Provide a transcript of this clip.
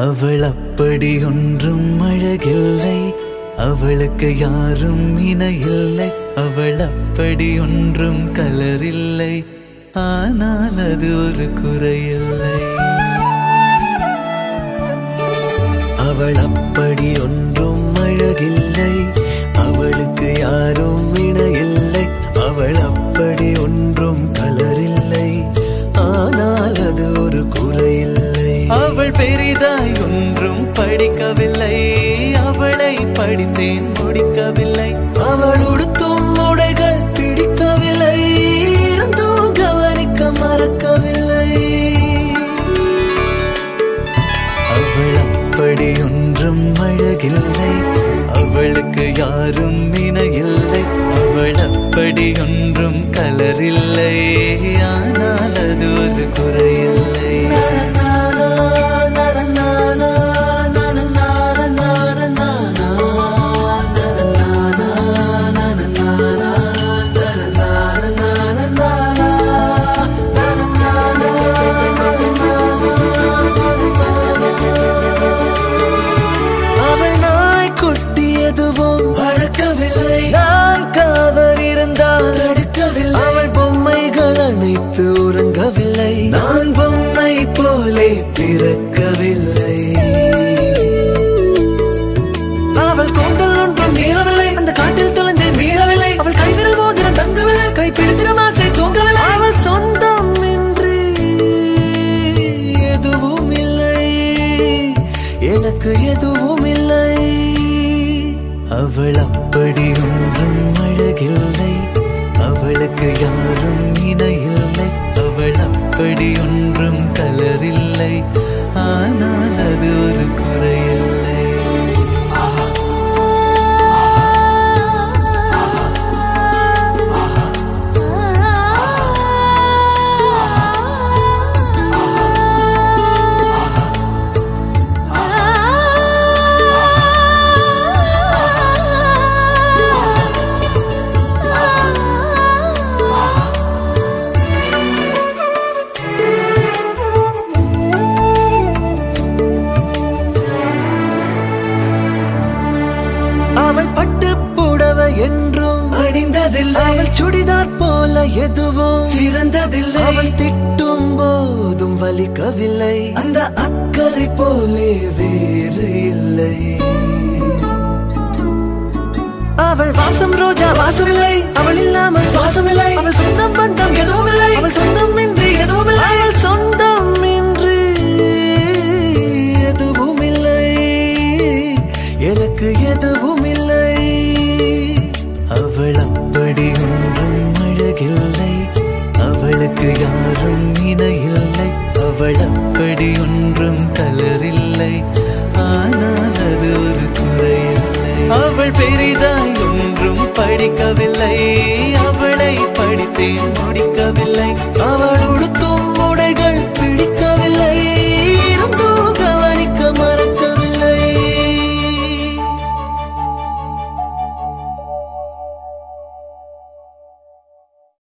அவள் அப்படி ஒன்றும் அழகில்லை, அவளுக்கு யாரும் இணையில்லை. அவள் அப்படி ஒன்றும் கலரில்லை, ஆனால் அது ஒரு குறையில்லை. அவள் அப்படி ஒன்றும் அழகில்லை, அவளுக்கு யாரும் இணையில்லை. அவள் அப்படி ஒன்றும் கலரில்லை, ஆனால் அது ஒரு குறையில்லை. அவள் பெரிதாய் ஒன்றும் படிக்கவில்லை, அவளை படித்தேன் முடிக்கவில்லை. அவள் உடுத்தும் உடைகள் பிடிக்கவில்லை, இருந்தும் கவனிக்க மறக்கவில்லை. அவள் அப்படி ஒன்றும் அழகில்லை, அவளுக்கு யாரும் இணையில்லை. அவள் அப்படி ஒன்றும் கலரில்லை, ஆனால் அது ஒரு குறையில்லை. அவள் நாய்க்குட்டி எதுவும் வளர்க்கவில்லை, நான் காவல் இருந்தால் தடுக்கவில்லை. அவள் பொம்மைகள் அனைத்து உறங்கவில்லை, நான் பொம்மை போலே பிறக்கவில்லை. அவள் கூந்தல் ஒன்றும் நீளவில்லை, அந்த காட்டில் தொலைந்தேன் மீளவில்லை. அவள் கைவிரல் மோதிரம் தங்கவில்லை, கைப்பிடித்திரம் ஆசை தூங்கவில்லை. அவள் சொந்தம் இன்றி எதுவும் இல்லை, எனக்கு எதுவும் இல்லை. அவள் அப்படி ஒன்றும் அழகில்லை, அவளுக்கு யாரும் இணையில்லை. அவள் அப்படி ஒன்றும் கலரில்லை, ஆனால் அது ஒரு குறையில்லை. அவள் பட்டு புடவை என்றும் அணிந்ததில்லை, அவள் சுடிதார் போல எதுவும் சிறந்ததில்லை. அவள் திட்டும் போதும் வலிக்கவில்லை, அந்த அக்கறை போலே வேறு இல்லை. அவள் வாசம் ரோஜா வாசமில்லை, அவள் இல்லாமல் சுவாசமில்லை. அவள் சொந்தம் பந்தம் எதுவும் இல்லை, அவள் சொந்தம் இன்றி எதுவும் இல்லை. அவள் சொந்தம் இன்றி எதுவும் இல்லை, எனக்கு எதுவும் இல்லை. அவள் அப்படி ஒன்றும் அழகில்லை, அவளுக்கு யாரும் இணையில்லை. அவள் அப்படி ஒன்றும் கலரில்லை, ஆனால் அது ஒரு குறையில்லை. அவள் பெரிதாய் ஒன்றும் படிக்கவில்லை, அவளை படித்தேன் முடிக்கவில்லை. அவள் உடுத்தும்